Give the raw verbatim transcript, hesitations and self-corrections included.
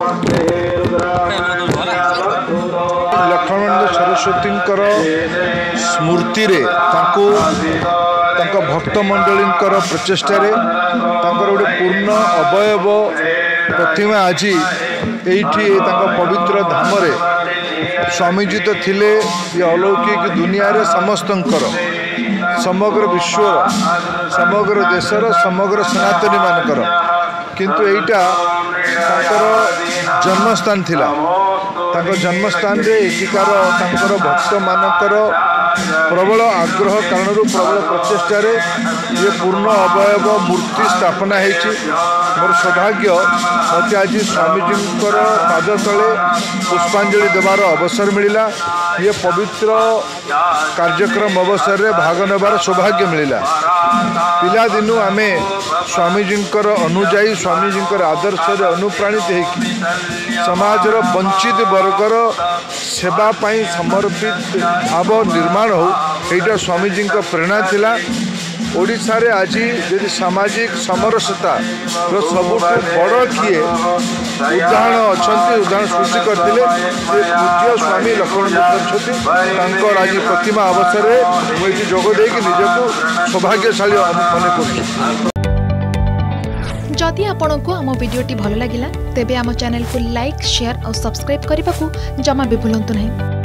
लक्ष्मण सरस्वती स्मृति रे तांको तांको भक्त मंडली प्रचेष्टार गोटे पूर्ण अवयव प्रतिमा आज ये पवित्र धाम स्वामीजी तो थिले ये अलौकिक दुनिया रे समस्तंकर समग्र विश्व समग्र देशर समग्र सनातनी मानकर किंतु एटा तांकर जन्मस्थान थिला तांकर जन्मस्थान रे एଠିକାର तांकर भक्त मानकर प्रबल आग्रह कारण प्रबल प्रचेष्टार ये पूर्ण अवयव मूर्ति स्थापना होती मोर सौभाग्य मत आज स्वामीजी पाद तले पुष्पांजलि देवार अवसर मिला ये पवित्र कार्यक्रम अवसर रे भाग नेबार सौभाग्य मिला पिला दिनु आमे स्वामीजी अनुजाई स्वामीजी आदर्श रे अनुप्राणित होकी समाजर वंचित वर्गर सेवा पाई समर्पित भाव निर्माण हो एटा स्वामीजी प्रेरणा थिला। ओडिशा रे आज यदि सामाजिक समरसता सबुठ बड़ किए उदाहरण अच्छा उदाहरण सृष्टि करते पूज्य स्वामी लक्ष्मण मिश्र आज प्रतिमा अवसर में मुझे जोगदे निजक सौभाग्यशाली मन कर। जदि आपंक आम भिडी भल लगा तेब आम चैनल को लाइक शेयर और सब्सक्राइब करने को जमा भी भूलु नहीं।